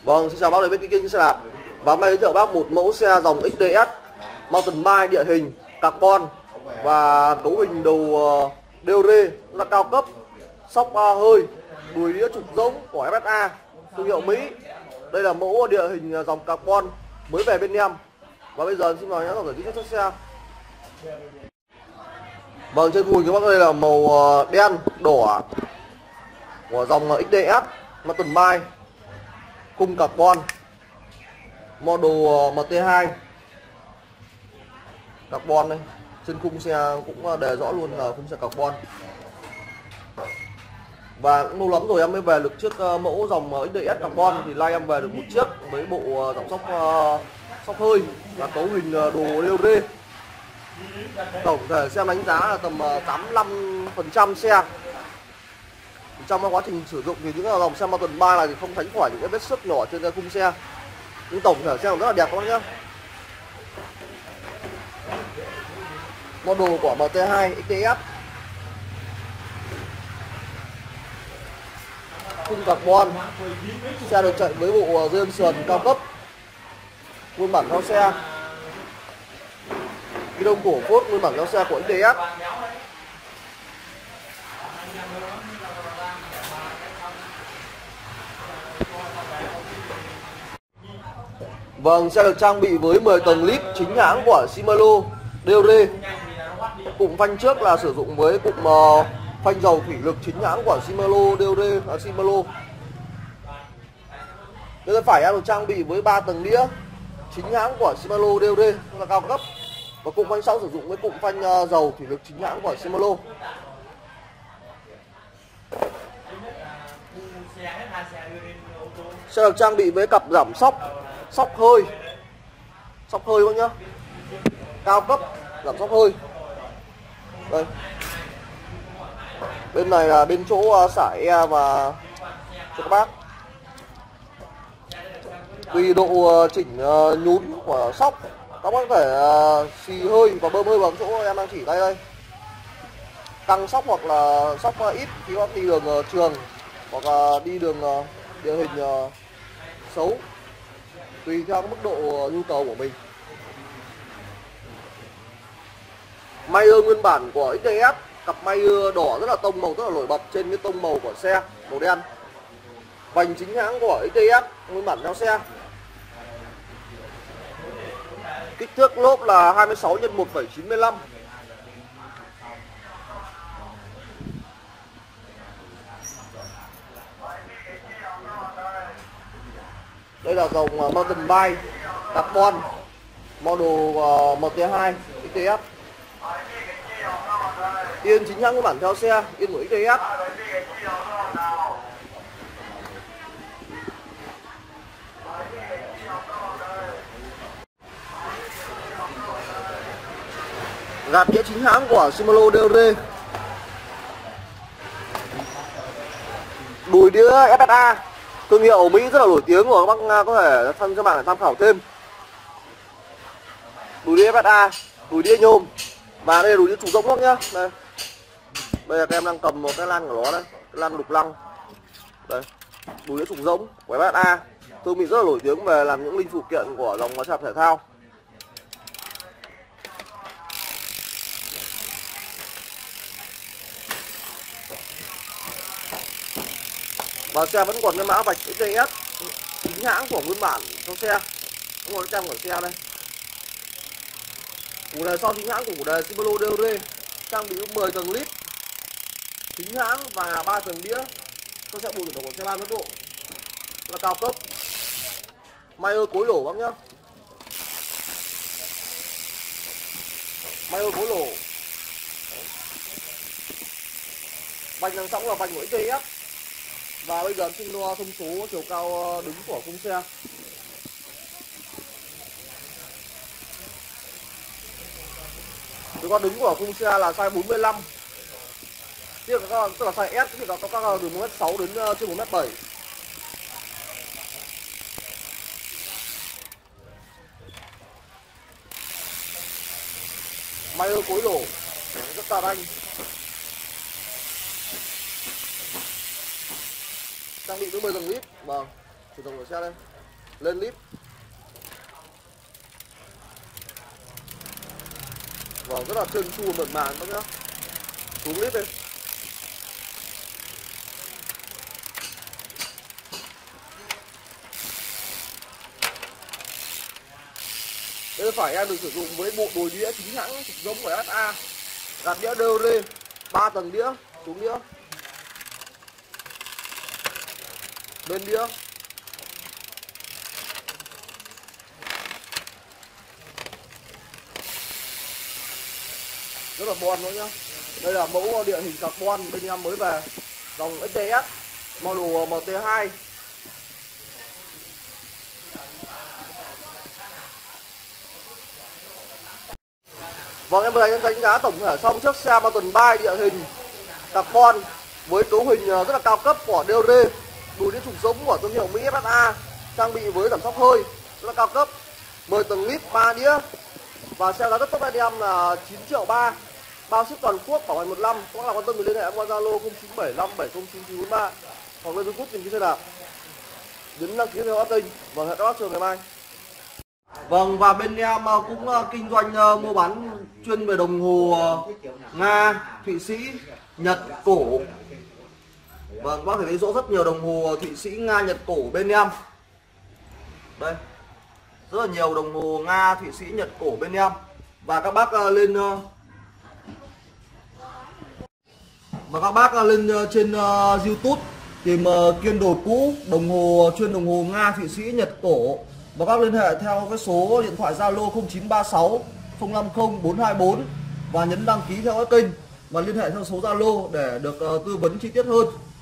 Vâng, xin chào bác đến bên kênh xe đạp. Và hôm nay giới thiệu bác một mẫu xe dòng XDS Mountain Bike địa hình carbon và cấu hình đầu DOR là cao cấp, sóc hơi, đùi đĩa trục rỗng của FSA, thương hiệu Mỹ. Đây là mẫu địa hình dòng carbon mới về bên em. Và bây giờ xin mời nhé, giải thích chiếc xe. Vâng, trên mùi các bác đây là màu đen đỏ của dòng XDS Mountain Bike khung carbon model MT2 carbon đây. Trên khung xe cũng đề rõ luôn là khung xe carbon. Và cũng lâu lắm rồi em mới về được chiếc mẫu dòng XDS carbon, thì nay em về được một chiếc với bộ dòng sóc hơi và cấu hình đồ DOR. Tổng thể xem đánh giá là tầm 85% xe. Trong quá trình sử dụng thì những dòng xe Mountain Bike này thì không tránh khỏi những cái vết xước nhỏ trên khung xe, nhưng tổng thể xe rất là đẹp các bác nhé. Model của MT2 XDS khung carbon, xe được chạy với bộ dây sườn cao cấp, nguyên bản theo xe, ghi đông cổ phốt nguyên bản theo xe của XDS. Vâng, xe được trang bị với 10 tầng lip chính hãng của Shimano DOR. Cụm phanh trước là sử dụng với cụm phanh dầu thủy lực chính hãng của Shimano DOR Shimano. Bên phải em được trang bị với 3 tầng đĩa chính hãng của Shimano DOR là cao cấp, và cụm phanh sau sử dụng với cụm phanh dầu thủy lực chính hãng của Shimano. Xe được trang bị với cặp giảm sóc hơi các nhá, cao cấp, giảm sóc hơi. Đây, bên này là bên chỗ xả e và cho các bác. Tùy độ chỉnh nhún của sóc, các bác có thể xì hơi và bơm hơi vào chỗ em đang chỉ tay đây, căng sóc hoặc là sóc ít khi các bác đi đường trường hoặc là đi đường địa hình xấu, tùy theo mức độ nhu cầu của mình. May nguyên bản của XDS, cặp may đỏ rất là tông màu rất là nổi bật trên cái tông màu của xe màu đen. Vành chính hãng của XDS nguyên bản theo xe. Kích thước lốp là 26 x 1,95. Đây là dòng Mountain Bike carbon model MT2 XDS. Yên chính hãng của bản theo xe, yên của XDS. Gạt đĩa chính hãng của Shimano DOR. Đùi đĩa FSA, thương hiệu Mỹ rất là nổi tiếng rồi, các bác có thể phân cho bạn để tham khảo thêm. Đùi đĩa FSA, đùi đĩa nhôm, và đây là đùi đĩa trục rỗng các nhá. Đây, bây giờ các em đang cầm một cái lan của nó đây, cái lan lục lăng. Đây, đùi đĩa trục rỗng của FSA, thương hiệu rất là nổi tiếng về làm những linh phụ kiện của dòng xe đạp thể thao. Và xe vẫn còn cái mã vạch XDS chính hãng của nguyên bản trong xe, không còn trang của xe đây. Củ đề sau chính hãng của củ đề Shimano DOR, trang bị 10 tầng lip chính hãng và 3 tầng đĩa cho xe bù chuyển động của xe 3 tốc độ là cao cấp. May cối lỗ bác nhá, may cối lỗ. Vành đằng sau là vành của XDS. Và bây giờ xin đo thông số chiều cao đứng của khung xe. Chiều cao đứng của khung xe là size 45. Tức là size S thì có các từ 1m6 đến trên 1m7. May cối lỗ rất tà anh. Trang bị với 10 tầng lip. Vâng, chủ động của xe đây. Lên lít. Vâng, rất là trơn tru mượt mà các nhá. Xuống lít đi. Đây phải em được sử dụng với bộ đồi đĩa chính hãng trục giống của SA. Gạt đĩa đều lên 3 tầng đĩa, xuống đĩa. Lên đĩa. Rất là bon nữa nhá. Đây là mẫu địa hình carbon bên em mới về, dòng XTS model MT2. Vâng, em vừa đánh giá tổng thể xong chiếc xe Mountain Bike địa hình carbon với cấu hình rất là cao cấp của DOD, đùi đĩa trục giống của thương hiệu Mỹ FSA, trang bị với giảm sóc hơi rất là cao cấp, 10 tầng lít 3 đĩa, và xe giá rất tốt anh em là 9 triệu 3, bao ship toàn quốc, bảo hành 1 năm. Có là quan tâm thì liên hệ em qua Zalo 0975709943 hoặc lên YouTube tìm kiếm xe đạp, nhấn đăng ký theo kênh. Và hẹn các bác trường ngày mai. Vâng, và bên em cũng kinh doanh mua bán chuyên về đồng hồ Nga, Thụy Sĩ, Nhật, cổ. Vâng, bác thể thấy rõ rất nhiều đồng hồ Thụy Sĩ, Nga, Nhật, cổ bên em. Đây, rất là nhiều đồng hồ Nga, Thụy Sĩ, Nhật, cổ bên em. Và các bác lên trên YouTube tìm Kiên Đồ Cũ, đồng hồ chuyên đồng hồ Nga, Thụy Sĩ, Nhật, cổ. Và các liên hệ theo cái số điện thoại Zalo 0936 050 424 và nhấn đăng ký theo cái kênh và liên hệ theo số Zalo để được tư vấn chi tiết hơn.